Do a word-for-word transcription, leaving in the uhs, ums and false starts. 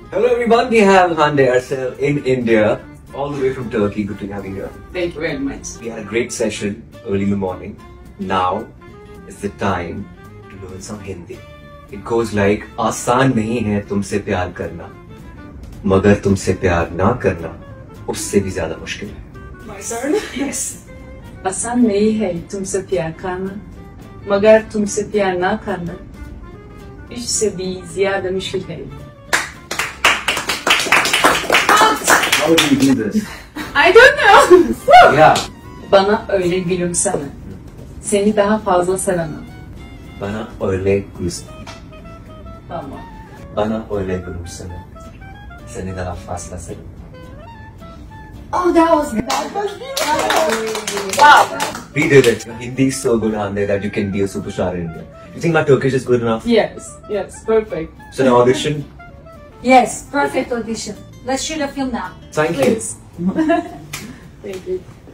Hello everyone, we have Hande Erçel in India, all the way from Turkey. Good to have you here. Thank you very much. We had a great session early in the morning. Now is the time to learn some Hindi. It goes like, आसान नहीं है तुमसे प्यार करना, मगर तुमसे प्यार ना करना उससे भी ज़्यादा मुश्किल है. My turn? Yes. आसान नहीं है तुमसे प्यार करना, मगर तुमसे प्यार ना करना इससे भी ज़्यादा मुश्किल है. How do you do this? I don't know. Yeah. Bana öyle gülümseme. Seni daha fazla sevemem. Bana öyle gülümseme. Tamam. Bana öyle gülümseme. Seni daha fazla sevemem. Oh, that was good. Wow. We did it. Your Hindi is so good, Hande, that you can be a superstar in India. You think my Turkish is good enough? Yes, yes, perfect. So an audition? Yes, perfect audition. Let's shoot a film now. Thank Please. you. Thank you.